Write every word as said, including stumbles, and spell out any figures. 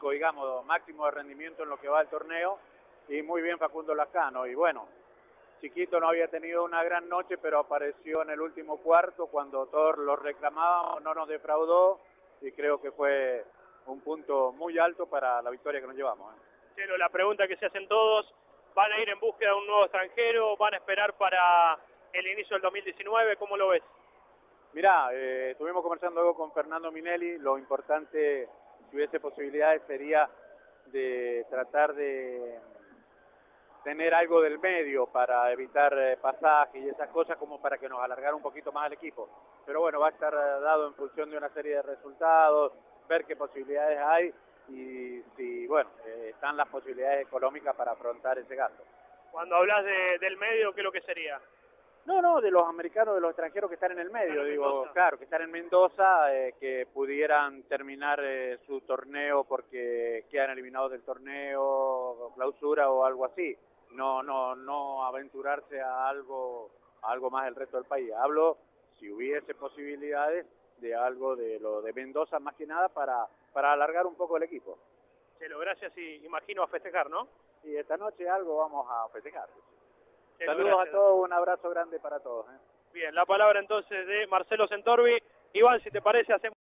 pico, digamos, máximo de rendimiento en lo que va el torneo, y muy bien Facundo Lascano. Y bueno, Chiquito no había tenido una gran noche, pero apareció en el último cuarto cuando todos lo reclamábamos, no nos defraudó, y creo que fue un punto muy alto para la victoria que nos llevamos. ¿eh? Chelo, la pregunta que se hacen todos, ¿van a ir en búsqueda de un nuevo extranjero? ¿Van a esperar para el inicio del dos mil diecinueve? ¿Cómo lo ves? Mirá, eh, estuvimos conversando luego con Fernando Minelli. Lo importante, si hubiese posibilidades, sería de tratar de tener algo del medio para evitar eh, pasajes y esas cosas, como para que nos alargara un poquito más el equipo. Pero bueno, va a estar eh, dado en función de una serie de resultados, ver qué posibilidades hay y si, bueno, eh, están las posibilidades económicas para afrontar ese gasto. Cuando hablas de, del medio, ¿qué es lo que sería? No, no, de los americanos, de los extranjeros que están en el medio, Claro, digo, Mendoza. claro, que están en Mendoza, eh, que pudieran terminar eh, su torneo porque quedan eliminados del torneo, clausura o algo así. No, no, no aventurarse a algo, a algo más del resto del país. Hablo si hubiese posibilidades de algo de lo de Mendoza más que nada para, para alargar un poco el equipo. Chelo, gracias y imagino a festejar, ¿no? Y esta noche algo vamos a festejar. Chelo, Saludos gracias. a todos, un abrazo grande para todos. ¿eh? Bien, la palabra entonces de Marcelo Centorvi. Iván, si te parece, hacemos